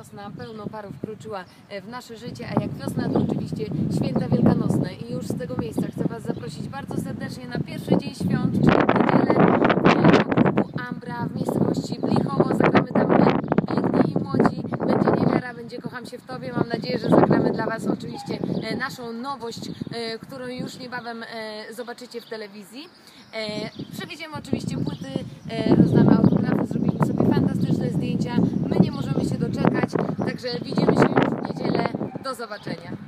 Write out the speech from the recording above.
wiosna pełno parów wkroczyła w nasze życie, a jak wiosna to oczywiście święta wielkanocne i już z tego miejsca chcę Was zaprosić bardzo serdecznie na pierwszy dzień świąt, czyli w niedzielę do klubu Ambra w miejscowości Blichowo. Zagramy tam piękni i młodzi, będzie Niewiara, będzie Kocham się w Tobie. Mam nadzieję, że zagramy dla Was oczywiście naszą nowość, którą już niebawem zobaczycie w telewizji. Przewieziemy oczywiście płyty, rozdamy autografy, zrobimy sobie fantastyczne zdjęcia. My nie możemy się doczekać, także widzimy się już w niedzielę. Do zobaczenia.